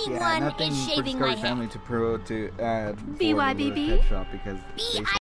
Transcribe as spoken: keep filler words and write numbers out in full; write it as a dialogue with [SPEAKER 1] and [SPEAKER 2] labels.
[SPEAKER 1] yeah,
[SPEAKER 2] one is shaving my head.
[SPEAKER 1] family to promote to uh,
[SPEAKER 2] B Y B B?
[SPEAKER 1] pet shop because
[SPEAKER 2] B